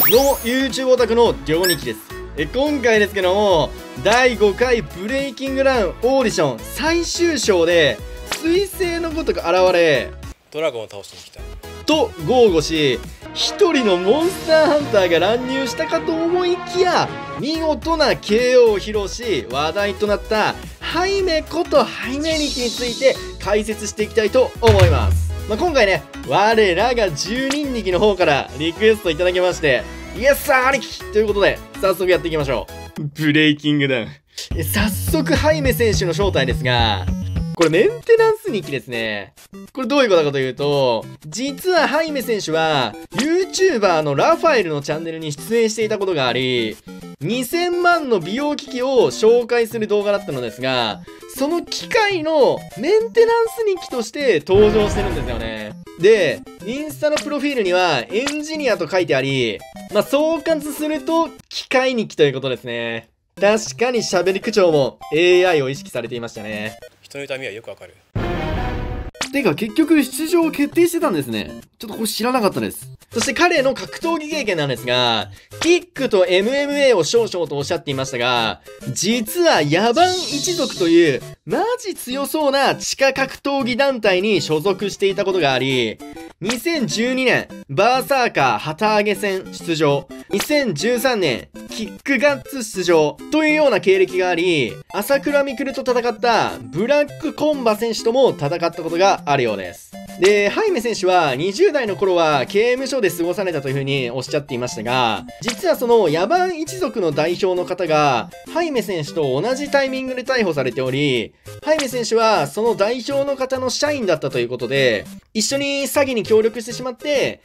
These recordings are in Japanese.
どうも YouTube オタクのりょうにきです。今回ですけども、第5回ブレイキングダウンオーディション最終章で彗星のごとく現れドラゴンを倒しに来たと豪語し、一人のモンスターハンターが乱入したかと思いきや見事な KO を披露し話題となったハイメことハイメニキについて解説していきたいと思います。今回ね、我らが10人力の方からリクエストいただきまして、イエスさー兄貴ということで、早速やっていきましょう。ブレイキングダウン。早速、ハイメ選手の正体ですが、これメンテナンス日記ですね。これどういうことかというと、実はハイメ選手は、YouTuber のラファエルのチャンネルに出演していたことがあり、2000万の美容機器を紹介する動画だったのですが、その機械のメンテナンス日記として登場してるんですよね。で、インスタのプロフィールにはエンジニアと書いてあり、総括すると機械日記ということですね。確かに喋り口調も AI を意識されていましたね。 人の痛みはよくわかる。 てか結局出場決定してたんですね。ちょっとこれ知らなかったです。そして彼の格闘技経験なんですが、キックと MMA を少々とおっしゃっていましたが、実は野蛮一族というマジ強そうな地下格闘技団体に所属していたことがあり、2012年バーサーカー旗揚げ戦出場、2013年キックガッツ出場というような経歴があり、朝倉未来と戦ったブラックコンバ選手とも戦ったことがあるようです。で、ハイメ選手は20代の頃は刑務所で過ごされたという風におっしゃっていましたが、実はその野蛮一族の代表の方がハイメ選手と同じタイミングで逮捕されており、ハイメ選手はその代表の方の社員だったということで、一緒に詐欺に協力してしまって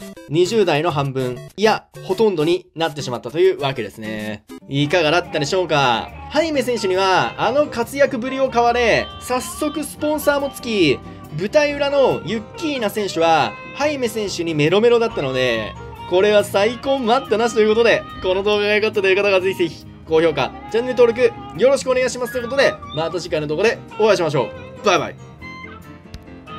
、20代の半分、いや、ほとんどになってしまったというわけですね。いかがだったでしょうか。ハイメ選手には、あの活躍ぶりを買われ、早速スポンサーもつき、舞台裏のユッキーナ選手は、ハイメ選手にメロメロだったので、これは最高待ったなしということで、この動画が良かったという方がぜひぜひ、高評価、チャンネル登録、よろしくお願いしますということで、また次回の動画でお会いしましょう。バイバイ。